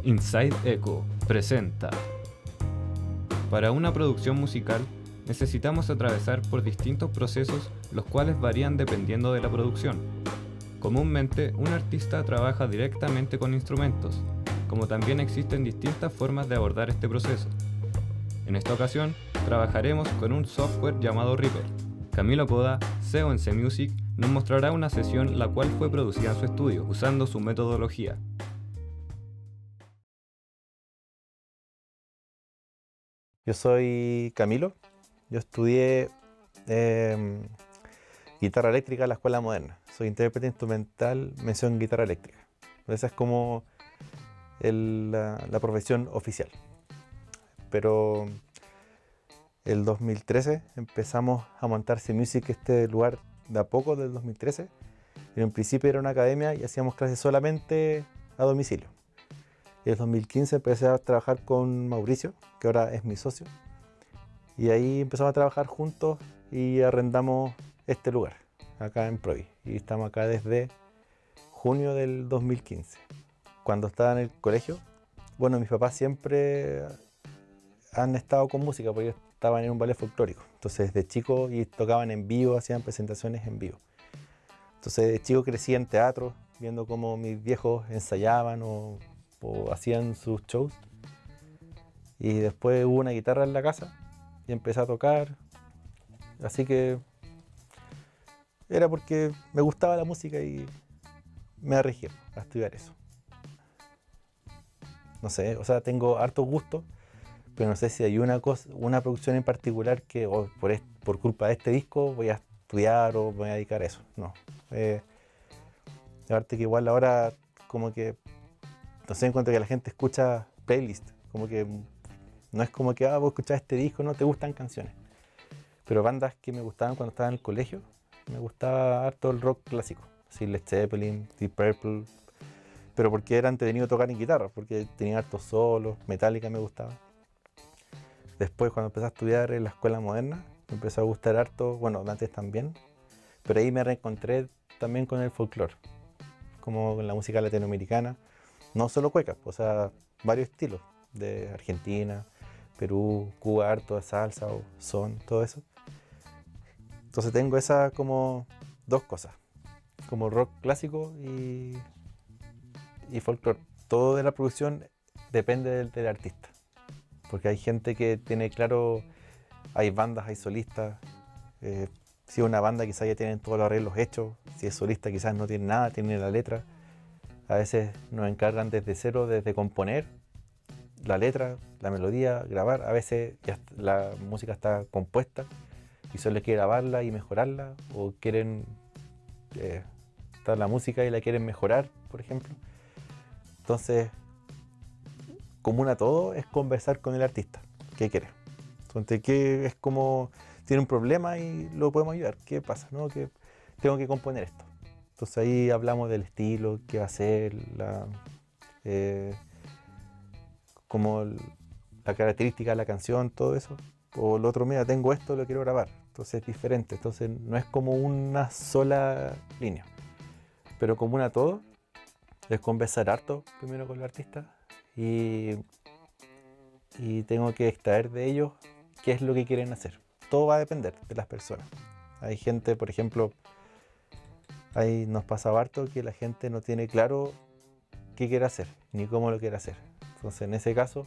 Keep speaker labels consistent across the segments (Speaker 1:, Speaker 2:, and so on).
Speaker 1: Inside Echo presenta. Para una producción musical necesitamos atravesar por distintos procesos, los cuales varían dependiendo de la producción. Comúnmente, un artista trabaja directamente con instrumentos, como también existen distintas formas de abordar este proceso. En esta ocasión, trabajaremos con un software llamado Reaper. Camilo Poda, CEO en C-Music, nos mostrará una sesión la cual fue producida en su estudio, usando su metodología.
Speaker 2: Yo soy Camilo, yo estudié guitarra eléctrica en la Escuela Moderna. Soy intérprete instrumental, mención guitarra eléctrica. Esa es como la profesión oficial. Pero el 2013 empezamos a montar C-Music, este lugar de a poco del 2013. En principio era una academia y hacíamos clases solamente a domicilio. Y en el 2015 empecé a trabajar con Mauricio, que ahora es mi socio. Y ahí empezamos a trabajar juntos y arrendamos este lugar, acá en Provi. Y estamos acá desde junio del 2015. Cuando estaba en el colegio, bueno, mis papás siempre han estado con música, porque ellos estaban en un ballet folclórico. Entonces, desde chico y tocaban en vivo, hacían presentaciones en vivo. Entonces, de chico crecí en teatro, viendo cómo mis viejos ensayaban o hacían sus shows. Y después hubo una guitarra en la casa y empecé a tocar. Así que era porque me gustaba la música y me arriesgué a estudiar eso. No sé, o sea, tengo harto gusto, pero no sé si hay una producción en particular que por culpa de este disco voy a estudiar o voy a dedicar a eso. No. Aparte que igual ahora como que no sé, en cuanto a que la gente escucha playlist, como que no es como que vos escuchás este disco, no te gustan canciones. Pero bandas que me gustaban cuando estaba en el colegio, me gustaba harto el rock clásico, así Led Zeppelin, Deep Purple, pero porque era entretenido tocar en guitarra, porque tenía hartos solos, Metallica me gustaba. Después, cuando empecé a estudiar en la Escuela Moderna, me empezó a gustar harto, bueno, antes también, pero ahí me reencontré también con el folclore, como con la música latinoamericana. No solo cueca, o sea, varios estilos, de Argentina, Perú, Cuba, harto de salsa o son, todo eso. Entonces tengo esas como dos cosas, como rock clásico y folclore. Todo de la producción depende del artista, porque hay gente que tiene claro, hay bandas, hay solistas. Si es una banda quizás ya tienen todos los arreglos hechos, si es solista quizás no tiene nada, tiene la letra. A veces nos encargan desde cero, desde componer la letra, la melodía, grabar. A veces ya la música está compuesta y solo hay que grabarla y mejorarla, o quieren está la música y la quieren mejorar, por ejemplo. Entonces, común a todo es conversar con el artista. ¿Qué quiere? Entonces, ¿qué es como tiene un problema y lo podemos ayudar? ¿Qué pasa? ¿No? Que tengo que componer esto. Entonces ahí hablamos del estilo, qué va a ser, como la característica de la canción, todo eso. O el otro, mira, tengo esto, lo quiero grabar. Entonces es diferente. Entonces no es como una sola línea. Pero común a todo es conversar harto primero con el artista y tengo que extraer de ellos qué es lo que quieren hacer. Todo va a depender de las personas. Hay gente, por ejemplo, ahí nos pasa harto que la gente no tiene claro qué quiere hacer, ni cómo lo quiere hacer. Entonces, en ese caso,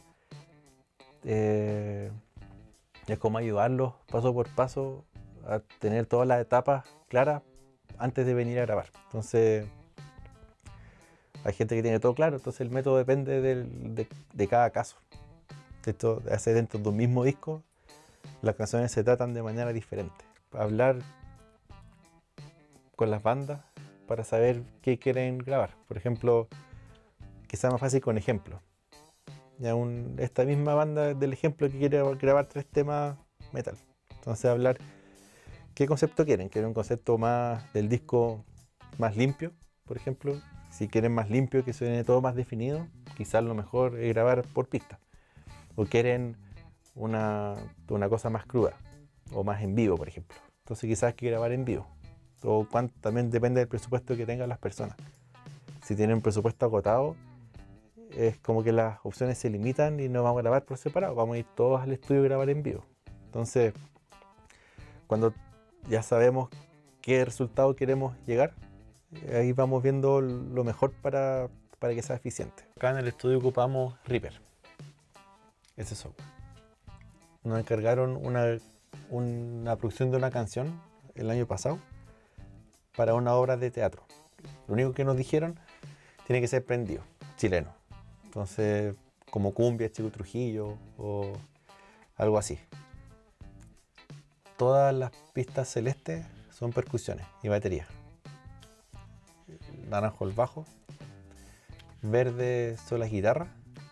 Speaker 2: es como ayudarlos paso por paso a tener todas las etapas claras antes de venir a grabar. Entonces, hay gente que tiene todo claro, entonces el método depende de cada caso. Esto hace dentro de un mismo disco, las canciones se tratan de manera diferente. Hablar con las bandas para saber qué quieren grabar. Por ejemplo, que sea más fácil con ejemplo. Esta misma banda del ejemplo que quiere grabar 3 temas metal. Entonces hablar qué concepto quieren. ¿Quieren un concepto más del disco más limpio, por ejemplo? Si quieren más limpio, que suene todo más definido, quizás lo mejor es grabar por pista. O quieren una cosa más cruda o más en vivo, por ejemplo. Entonces quizás hay que grabar en vivo. O también depende del presupuesto que tengan las personas. Si tienen un presupuesto agotado, es como que las opciones se limitan y no vamos a grabar por separado, vamos a ir todos al estudio a grabar en vivo. Entonces, cuando ya sabemos qué resultado queremos llegar, ahí vamos viendo lo mejor para que sea eficiente. Acá en el estudio ocupamos Reaper, ese software. Nos encargaron una producción de una canción el año pasado para una obra de teatro. Lo único que nos dijeron, tiene que ser prendido, chileno. Entonces, como cumbia, Chico Trujillo o algo así. Todas las pistas celestes son percusiones y batería. Naranjo el bajo, verde son las guitarras,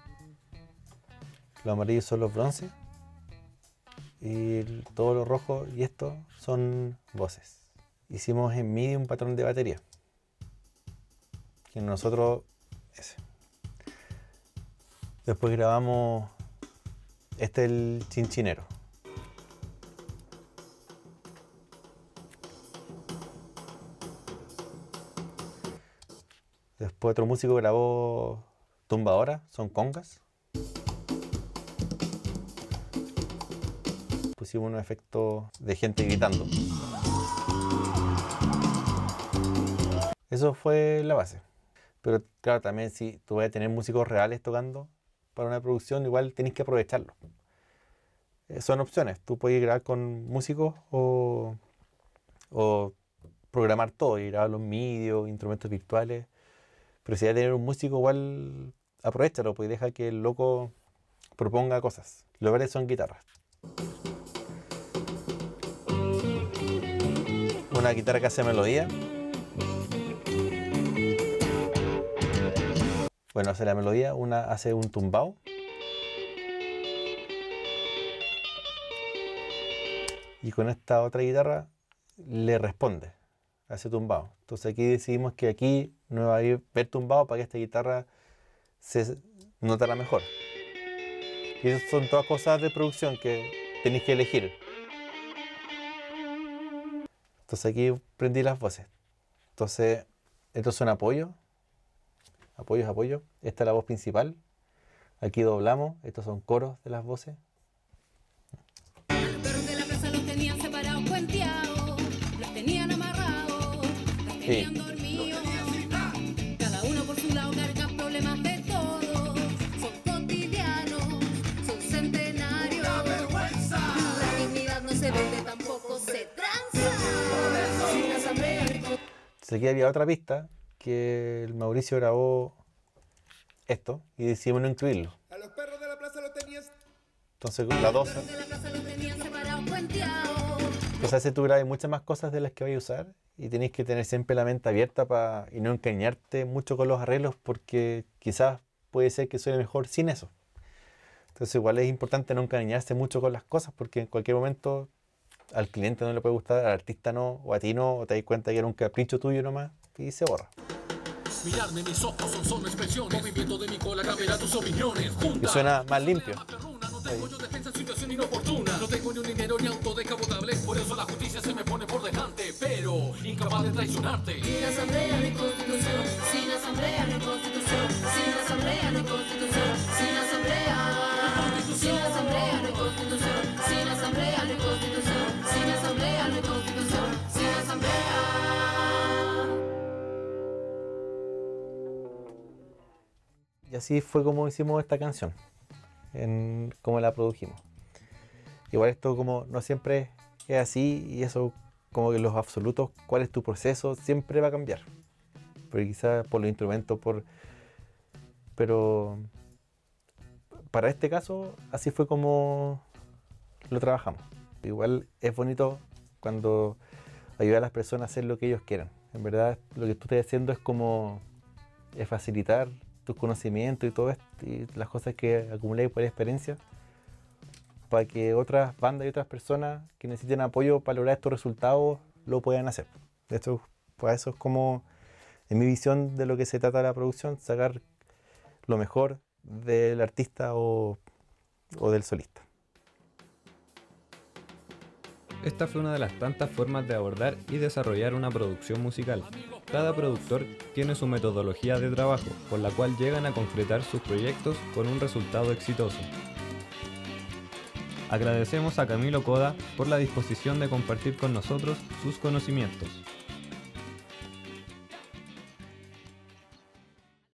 Speaker 2: los amarillos son los bronces y todo lo rojo y esto son voces. Hicimos en MIDI un patrón de batería, que nosotros ese. Después grabamos, este es el chinchinero. Después otro músico grabó tumbadora, son congas. Pusimos unos efectos de gente gritando. Eso fue la base. Pero claro, también si tú vas a tener músicos reales tocando para una producción, igual tenés que aprovecharlo. Son opciones. Tú puedes grabar con músicos o programar todo y grabar los MIDI, instrumentos virtuales. Pero si vas a tener un músico, igual aprovechalo, pues deja que el loco proponga cosas. Los verdes son guitarras. Una guitarra que hace melodía. Bueno, hace la melodía, una hace un tumbao. Y con esta otra guitarra le responde a ese tumbao. Entonces aquí decidimos que aquí no va a ir ver tumbao para que esta guitarra se notara mejor. Y esas son todas cosas de producción que tenéis que elegir. Entonces aquí prendí las voces. Entonces, estos son apoyos. Apoyos. Esta es la voz principal. Aquí doblamos. Estos son coros de las voces.
Speaker 3: Los perros de la casa los tenían separados, cuenteados. Los tenían amarrados. Los tenían dormidos. Cada uno por su lado carga problemas de todos. Son cotidianos, son centenarios. La vergüenza. La dignidad no se vende, tampoco se tranza. Sin la asamblea.
Speaker 2: Entonces aquí había otra pista que el Mauricio grabó esto y decidimos no incluirlo.
Speaker 4: A los perros de la plaza los tenías.
Speaker 2: Entonces la 12.
Speaker 3: Los perros de la casa los tenían separados, cuenteados.
Speaker 2: Entonces a veces tú grabas muchas más cosas de las que vais a usar y tenéis que tener siempre la mente abierta y no encañarte mucho con los arreglos porque quizás puede ser que suene mejor sin eso. Entonces igual es importante no encariñarse mucho con las cosas porque en cualquier momento al cliente no le puede gustar, al artista no, o a ti no, o te das cuenta que era un capricho tuyo nomás y se borra.
Speaker 5: Mirarme, mis ojos son solo expresiones. Movimiento de mi cola, cambiará tus opiniones.
Speaker 2: Y suena más limpio.
Speaker 5: No tengo yo defensa en situación inoportuna. No tengo ni un dinero ni auto descapotable. Por eso la justicia se me pone por delante. Pero incapaz de traicionarte.
Speaker 3: Sin asamblea no hay constitución. Sin asamblea no hay constitución. Sin asamblea no hay constitución. Sin asamblea. Sin asamblea no hay constitución. Sin asamblea no hay constitución. Sin asamblea no hay constitución. Sin asamblea.
Speaker 2: Y así fue como hicimos esta canción, como la produjimos. Igual esto como no siempre es así y eso como que los absolutos, cuál es tu proceso, siempre va a cambiar. Pero quizás por los instrumentos, pero para este caso así fue como lo trabajamos. Igual es bonito cuando ayuda a las personas a hacer lo que ellos quieran. En verdad lo que tú estás haciendo es facilitar tus conocimientos y todo esto, y las cosas que acumuláis por experiencia, para que otras bandas y otras personas que necesiten apoyo para lograr estos resultados lo puedan hacer. Esto, pues eso es como, en mi visión de lo que se trata de la producción, sacar lo mejor del artista o del solista.
Speaker 1: Esta fue una de las tantas formas de abordar y desarrollar una producción musical. Cada productor tiene su metodología de trabajo, por la cual llegan a concretar sus proyectos con un resultado exitoso. Agradecemos a Camilo Coda por la disposición de compartir con nosotros sus conocimientos.